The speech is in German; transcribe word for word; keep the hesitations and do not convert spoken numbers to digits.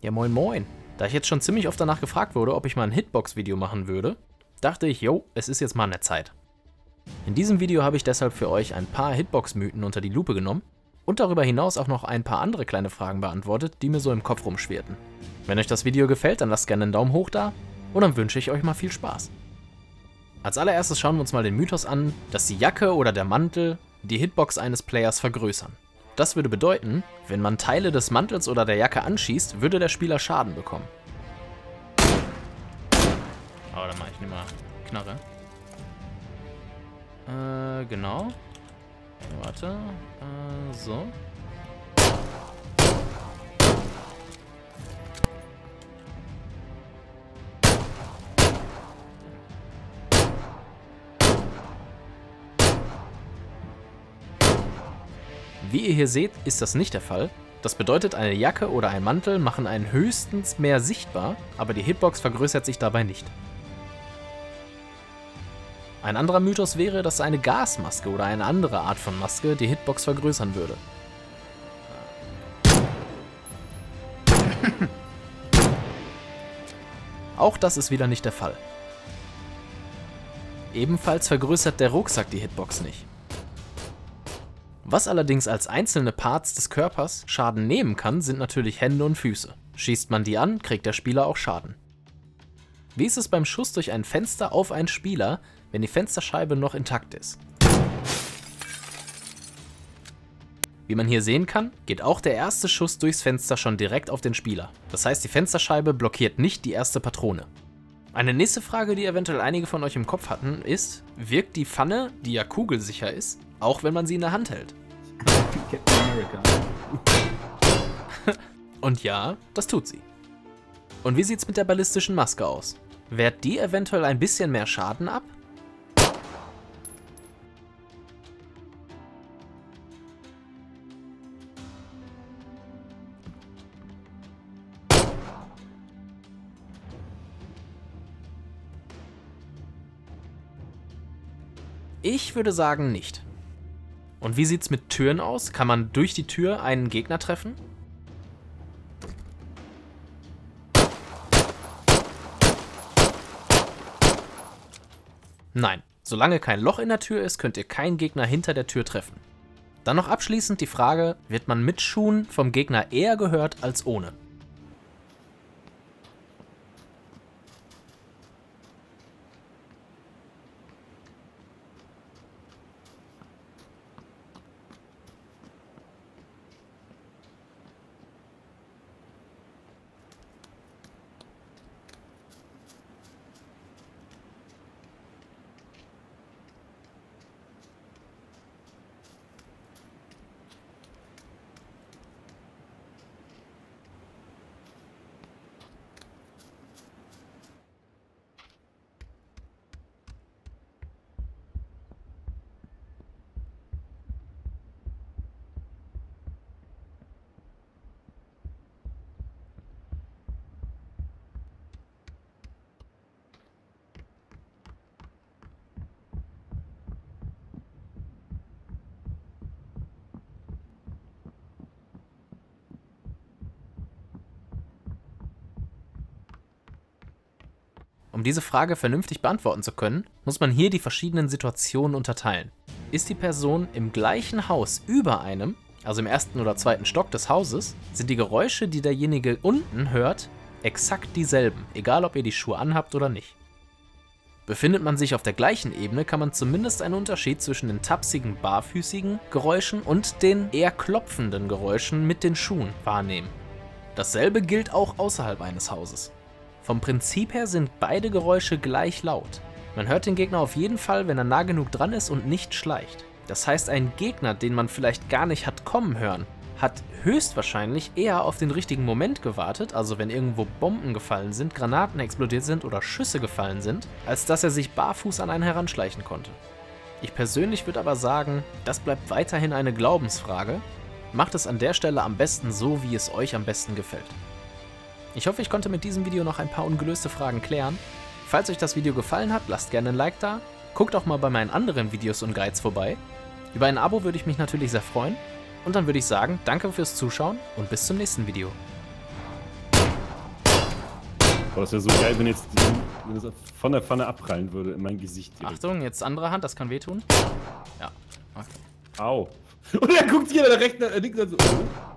Ja, moin moin. Da ich jetzt schon ziemlich oft danach gefragt wurde, ob ich mal ein Hitbox-Video machen würde, dachte ich, jo, es ist jetzt mal an der Zeit. In diesem Video habe ich deshalb für euch ein paar Hitbox-Mythen unter die Lupe genommen und darüber hinaus auch noch ein paar andere kleine Fragen beantwortet, die mir so im Kopf rumschwirrten. Wenn euch das Video gefällt, dann lasst gerne einen Daumen hoch da und dann wünsche ich euch mal viel Spaß. Als allererstes schauen wir uns mal den Mythos an, dass die Jacke oder der Mantel die Hitbox eines Players vergrößern. Das würde bedeuten, wenn man Teile des Mantels oder der Jacke anschießt, würde der Spieler Schaden bekommen. Aber dann mache ich nicht mal Knarre. Äh, genau. Warte. Äh, so. Wie ihr hier seht, ist das nicht der Fall. Das bedeutet, eine Jacke oder ein Mantel machen einen höchstens mehr sichtbar, aber die Hitbox vergrößert sich dabei nicht. Ein anderer Mythos wäre, dass eine Gasmaske oder eine andere Art von Maske die Hitbox vergrößern würde. Auch das ist wieder nicht der Fall. Ebenfalls vergrößert der Rucksack die Hitbox nicht. Was allerdings als einzelne Parts des Körpers Schaden nehmen kann, sind natürlich Hände und Füße. Schießt man die an, kriegt der Spieler auch Schaden. Wie ist es beim Schuss durch ein Fenster auf einen Spieler, wenn die Fensterscheibe noch intakt ist? Wie man hier sehen kann, geht auch der erste Schuss durchs Fenster schon direkt auf den Spieler. Das heißt, die Fensterscheibe blockiert nicht die erste Patrone. Eine nächste Frage, die eventuell einige von euch im Kopf hatten, ist, wirkt die Pfanne, die ja kugelsicher ist, auch wenn man sie in der Hand hält? Und ja, das tut sie. Und wie sieht's mit der ballistischen Maske aus? Wehrt die eventuell ein bisschen mehr Schaden ab? Ich würde sagen nicht. Und wie sieht's mit Türen aus? Kann man durch die Tür einen Gegner treffen? Nein, solange kein Loch in der Tür ist, könnt ihr keinen Gegner hinter der Tür treffen. Dann noch abschließend die Frage, wird man mit Schuhen vom Gegner eher gehört als ohne? Um diese Frage vernünftig beantworten zu können, muss man hier die verschiedenen Situationen unterteilen. Ist die Person im gleichen Haus über einem, also im ersten oder zweiten Stock des Hauses, sind die Geräusche, die derjenige unten hört, exakt dieselben, egal ob ihr die Schuhe anhabt oder nicht. Befindet man sich auf der gleichen Ebene, kann man zumindest einen Unterschied zwischen den tapsigen, barfüßigen Geräuschen und den eher klopfenden Geräuschen mit den Schuhen wahrnehmen. Dasselbe gilt auch außerhalb eines Hauses. Vom Prinzip her sind beide Geräusche gleich laut. Man hört den Gegner auf jeden Fall, wenn er nah genug dran ist und nicht schleicht. Das heißt, ein Gegner, den man vielleicht gar nicht hat kommen hören, hat höchstwahrscheinlich eher auf den richtigen Moment gewartet, also wenn irgendwo Bomben gefallen sind, Granaten explodiert sind oder Schüsse gefallen sind, als dass er sich barfuß an einen heranschleichen konnte. Ich persönlich würde aber sagen, das bleibt weiterhin eine Glaubensfrage. Macht es an der Stelle am besten so, wie es euch am besten gefällt. Ich hoffe, ich konnte mit diesem Video noch ein paar ungelöste Fragen klären. Falls euch das Video gefallen hat, lasst gerne ein Like da. Guckt auch mal bei meinen anderen Videos und Guides vorbei. Über ein Abo würde ich mich natürlich sehr freuen. Und dann würde ich sagen, danke fürs Zuschauen und bis zum nächsten Video. Boah, das wäre so geil, wenn jetzt die, wenn das von der Pfanne abprallen würde in mein Gesicht. Direkt. Achtung, jetzt andere Hand, das kann wehtun. Ja, okay. Au. Und er guckt hier nach rechts, nach links, so.